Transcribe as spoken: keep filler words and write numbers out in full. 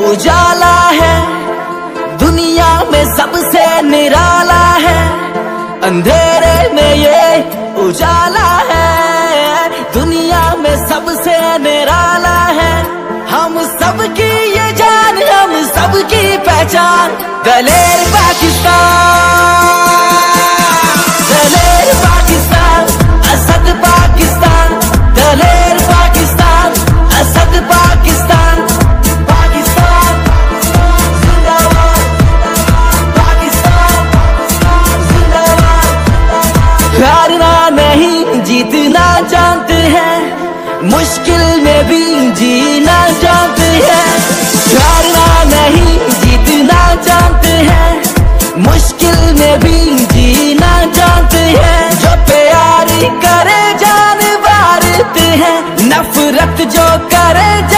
उजाला है, दुनिया में सबसे निराला है। अंधेरे में ये उजाला है, दुनिया में सबसे निराला है। हम सबकी ये जान, हम सबकी पहचान, दलेर पाकिस्तान, दलेर पाकिस्तान, असद पाकिस्तान, दलेर पाकिस्तान, असद पाकिस्तान, पाकिस्तान जिंदाबाद, पाकिस्तान जिंदाबाद। हारना नहीं जीतना जानते हैं, मुश्किल में भी जीना जानते हैं। हारना नहीं जीतना जानते हैं, मुश्किल में भी जीना जानते हैं। जो प्यार करे जान वारते हैं, नफरत जो करे